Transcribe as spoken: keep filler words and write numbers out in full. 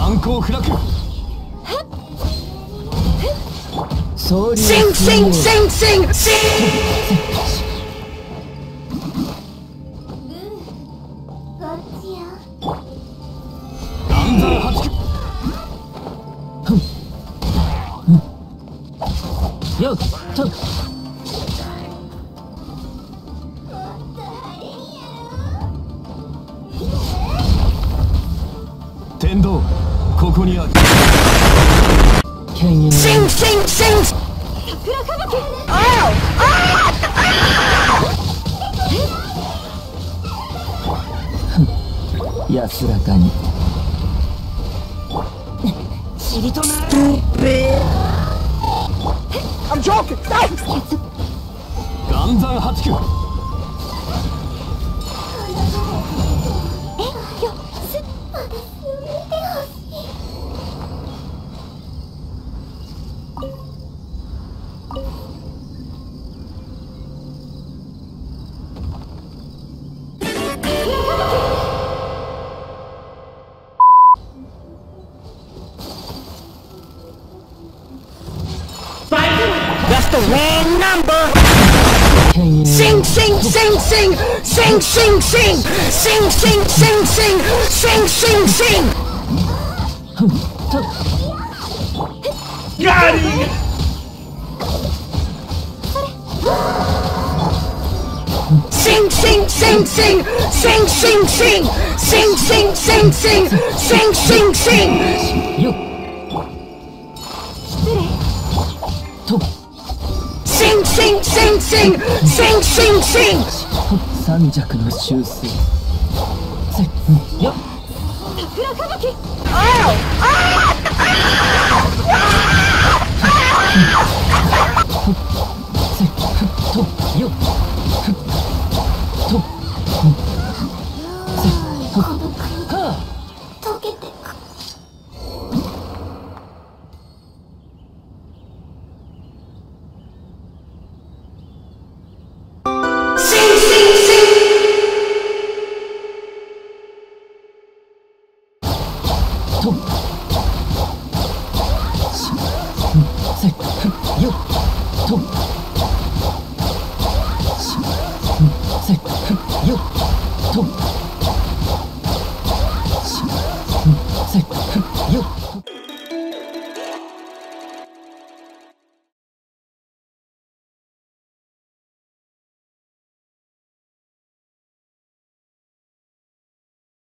難攻不落。 シンシンシンシンシン。 暗算八九。 よっと。 天道、ここにある。 シンシンシン。桜吹雪。あああ。安らかに。ちりとな。I'm joking. 暗算八九。 That's the wrong number. Sing, sing, sing, sing, sing, sing, sing, sing, sing, sing, sing, sing, sing, sing. Got it. Sing, sing, sing, sing, sing, sing, sing, sing, sing, sing, sing, sing, sing, sing. Yo. Sing, sing, sing, sing, sing, sing, sing. 三尺の修正。よっ。桜吹雪。ああ。ああ。